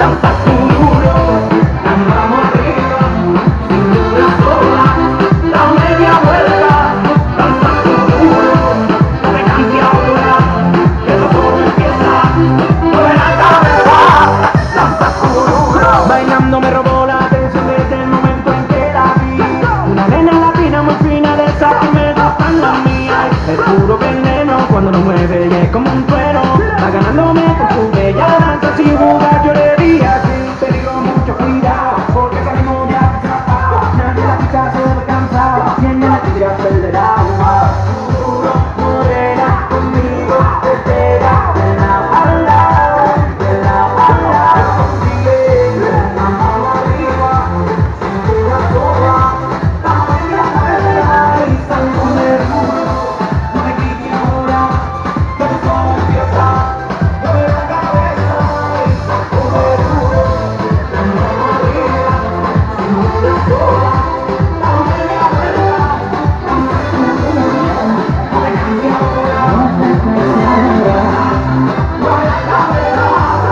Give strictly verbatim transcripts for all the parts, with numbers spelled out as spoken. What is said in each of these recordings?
Lanza tu duro, la mano arriba, cintura sola, la media vuelta. Lanza tu duro, no me canse ahora, que eso solo empieza. Mueve la cabeza, lanza tu duro. Bailando me robó la atención desde el momento en que la vi. Una nena latina muy fina, de esas que me gustan las mías. Es puro veneno cuando lo mueve y es como un trueno. Va ganándome con su bella danza, sin jugar yo le di así. Te digo mucho cuidado, porque salimos ya atrapados. Nadie la pista se ve cansado, tiene la tigre a perder agua. Duro, morena, conmigo, te espera. De lado a lado, de lado a lado. Consigue, la mano arriba, cintura sola, la media vuelta. Y salgo de duro, no me quites ahora, que eso solo empieza. Mueve la cabeza y salgo de duro, la mano arriba, cintura sola, la media vuelta. No me canses ahora, mueve la cabeza.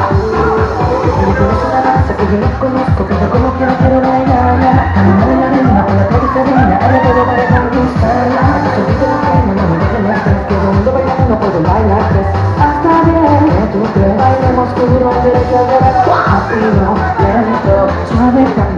Es una danza que yo no conozco, pero como que no quiero bailarla. Caminar en la arena, por la calle serena, ahora todo para conquistarla. Que se olvide la pena, no me dejen más tres, que el mundo bailando no puedo bailar tres. Hasta bien, que tú crees, bailemos duro, derecho, derecho, rápido, lento, suave,